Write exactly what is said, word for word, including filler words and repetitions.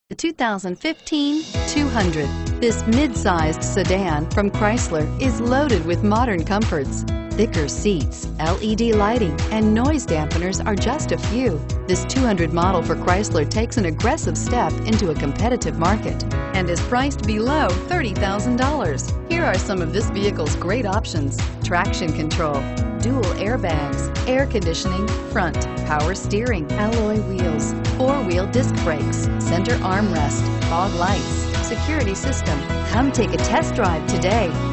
The two thousand fifteen two hundred. This mid-sized sedan from Chrysler is loaded with modern comforts. Thicker seats, L E D lighting, and noise dampeners are just a few. This two hundred model for Chrysler takes an aggressive step into a competitive market and is priced below thirty thousand dollars. Here are some of this vehicle's great options: traction control, dual airbags, air conditioning, front, power steering, alloy wheels, four-wheel disc brakes, center armrest, fog lights, security system. Come take a test drive today.